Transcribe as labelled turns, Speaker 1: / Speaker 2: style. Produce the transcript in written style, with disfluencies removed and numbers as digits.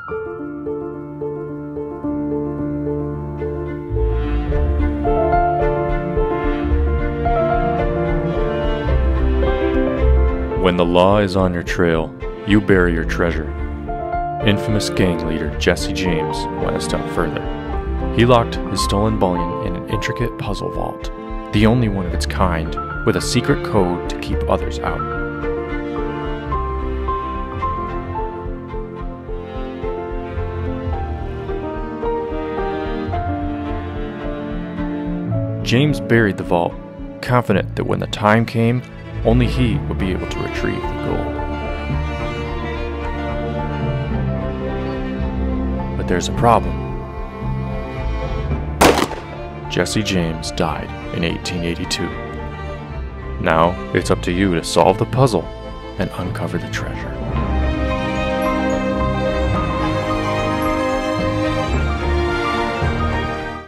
Speaker 1: When the law is on your trail, you bury your treasure. Infamous gang leader Jesse James went a step further. He locked his stolen bullion in an intricate puzzle vault, the only one of its kind, with a secret code to keep others out. James buried the vault, confident that when the time came, only he would be able to retrieve the gold. But there's a problem. Jesse James died in 1882. Now it's up to you to solve the puzzle and uncover the treasure.